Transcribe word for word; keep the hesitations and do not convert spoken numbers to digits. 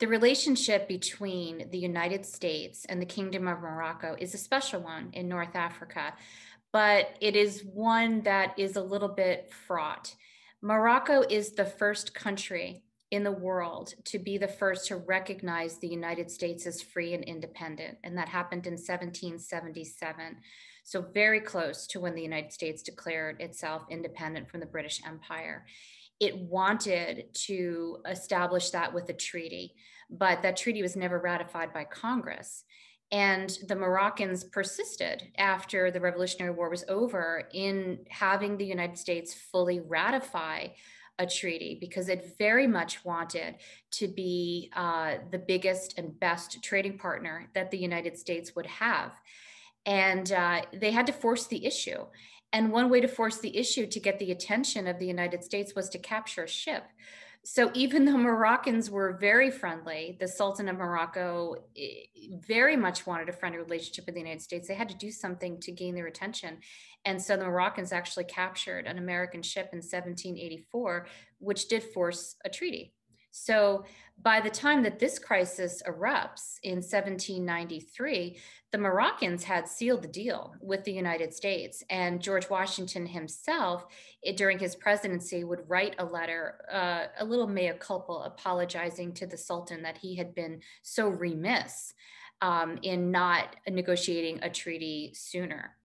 The relationship between the United States and the Kingdom of Morocco is a special one in North Africa, but it is one that is a little bit fraught. Morocco is the first country in the world to be the first to recognize the United States as free and independent, and that happened in seventeen seventy-seven. So, very close to when the United States declared itself independent from the British Empire. It wanted to establish that with a treaty, but that treaty was never ratified by Congress. And the Moroccans persisted after the Revolutionary War was over in having the United States fully ratify a treaty because it very much wanted to be uh, the biggest and best trading partner that the United States would have. And uh, they had to force the issue. And one way to force the issue to get the attention of the United States was to capture a ship. So even though Moroccans were very friendly, the Sultan of Morocco eh, very much wanted a friendly relationship with the United States. They had to do something to gain their attention. And so the Moroccans actually captured an American ship in seventeen eighty-four, which did force a treaty. So by the time that this crisis erupts in seventeen ninety-three, the Moroccans had sealed the deal with the United States. And George Washington himself, it, during his presidency, would write a letter, uh, a little mea culpa, apologizing to the Sultan that he had been so remiss um, in not negotiating a treaty sooner.